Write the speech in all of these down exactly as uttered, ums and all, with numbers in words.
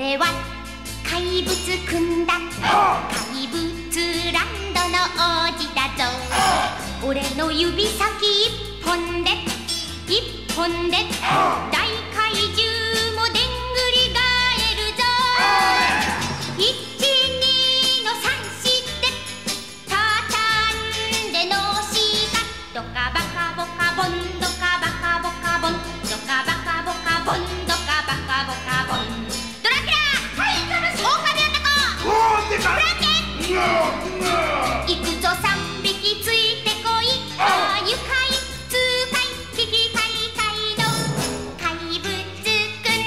俺は怪物くんだ、怪物ランドの王子だぞ。俺の指先一本で一本で大怪獣もでんぐり返るぞ。一二の三四で畳んでのしかドカバカボカボンドカバカボカボンドカバカボカボンドカバカボカボン。ドラキュラ、はい、狼男、おー、でかい。フランケン、行くぞ三匹ついてこい。ああ、愉快痛快危機快快の怪物くん。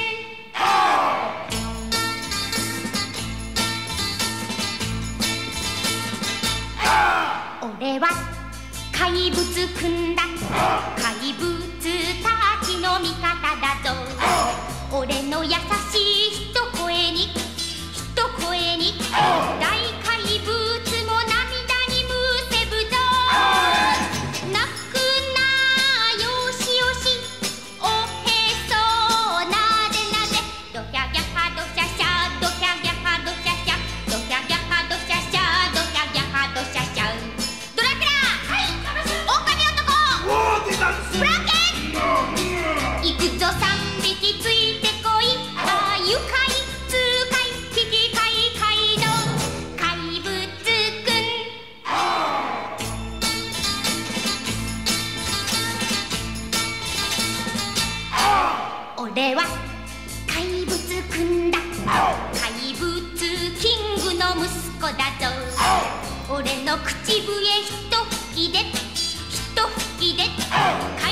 俺は怪物くんだ、怪物たちの味方だぞ。俺の優しい一声に一声に大怪物も涙にむせぶぞ。泣くなよしよし、おへそなでなで、ドヒャギャハドシャシャドヒャギャハドシャシャドヒャギャハドシャシャドヒャギャハドシャシャ。ドラキュラ、はい、狼男、おー、出たんす。フランケン、行くぞ三匹ついてこい。ああ、愉快痛快危機快快の怪物くん。俺は怪物くんだ、怪物キングの息子だぞ。俺の口笛一吹きで一吹きで